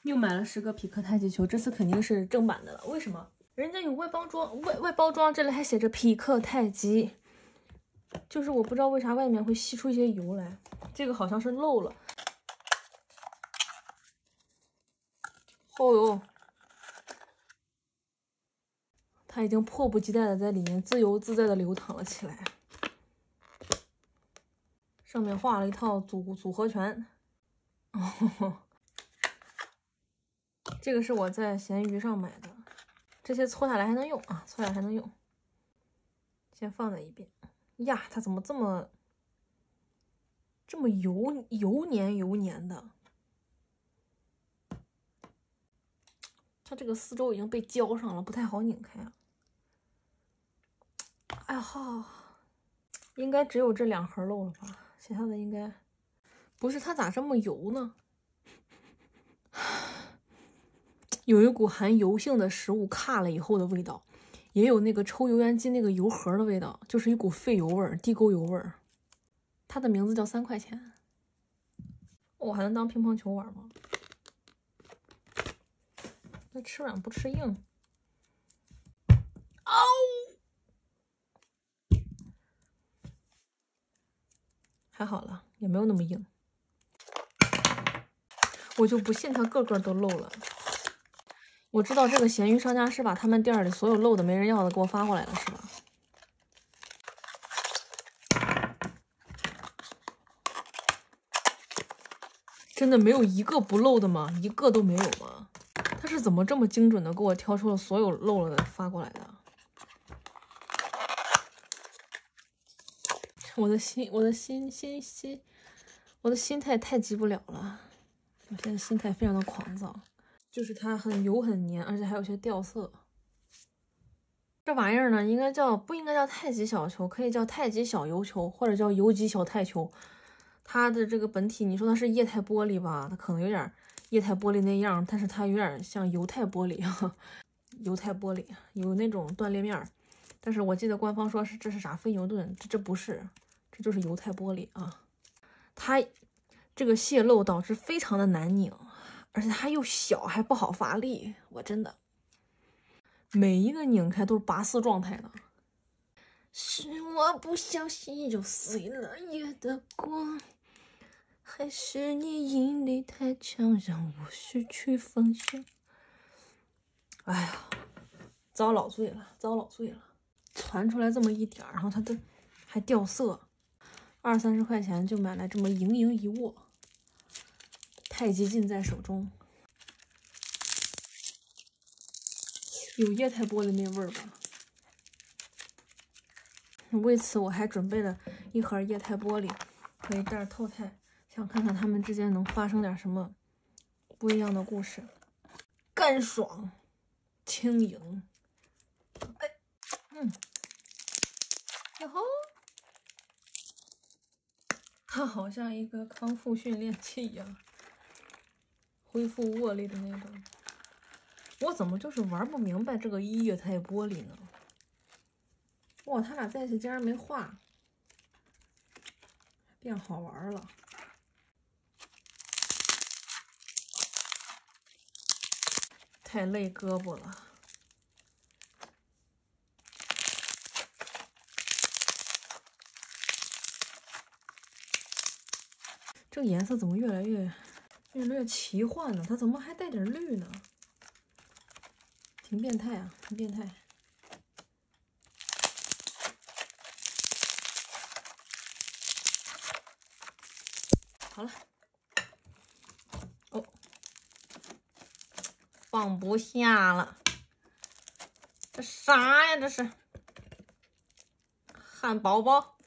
又买了10个匹克太极球，这次肯定是正版的了。为什么？人家有外包装，外包装这里还写着匹克太极，就是我不知道为啥外面会吸出一些油来。这个好像是漏了。哦哟，它已经迫不及待的在里面自由自在的流淌了起来。上面画了一套组合拳。哦，这个是我在闲鱼上买的，这些搓下来还能用啊，搓下来还能用。先放在一边。呀，它怎么这么油黏的？它这个四周已经被浇上了，不太好拧开啊。哎呀，好，应该只有这2盒漏了吧？其他的应该不是。它咋这么油呢？有一股含油性的食物卡了以后的味道，也有那个抽油烟机那个油盒的味道，就是一股废油味儿、地沟油味儿。它的名字叫3块钱。我还能当乒乓球玩吗？那吃软不吃硬。嗷！还好了，也没有那么硬。我就不信它个个都漏了。我知道这个闲鱼商家是把他们店里所有漏的没人要的给我发过来了，是吧？真的没有一个不漏的吗？一个都没有吗？他是怎么这么精准的给我挑出了所有漏了的发过来的？我的心态太急不了了。我现在心态非常的狂躁，就是它很油很黏，而且还有些掉色。这玩意儿呢，不应该叫太极小球，可以叫太极小油球，或者叫油极小太球。它的这个本体，你说它是液态玻璃吧，它可能有点液态玻璃那样，但是它有点像油态玻璃。油态玻璃有那种断裂面，但是我记得官方说这是啥非牛顿，这不是，这就是油态玻璃啊。它这个泄漏导致非常的难拧，而且它又小，还不好发力。我真的每一个拧开都是拔丝状态的。是我不小心就碎了夜的光，还是你引力太强让我失去方向？哎呀，遭老罪了，遭老罪了！传出来这么一点，然后它都还掉色，20、30块钱就买来这么盈盈一握，太极尽在手中。有液态玻璃那味儿吧？为此我还准备了1盒液态玻璃和1袋透钛，想看看它们之间能发生点什么不一样的故事。干爽，轻盈，哎，然后它好像一个康复训练器一样，恢复握力的那种。我怎么就是玩不明白这个液态玻璃呢？哇，他俩在一起竟然没画，变好玩了。太累胳膊了。这个颜色怎么越来越奇幻呢？它怎么还带点绿呢？挺变态啊，挺变态。好了，哦，放不下了。这啥呀？这是汉堡包。